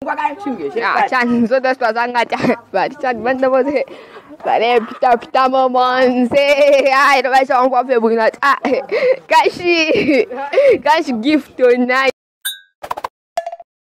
Chan so das pasanga chan. But chan banda mo se. Pare pita mo mon se. Ai, vai só um copo bugina. Ah, cash gift tonight.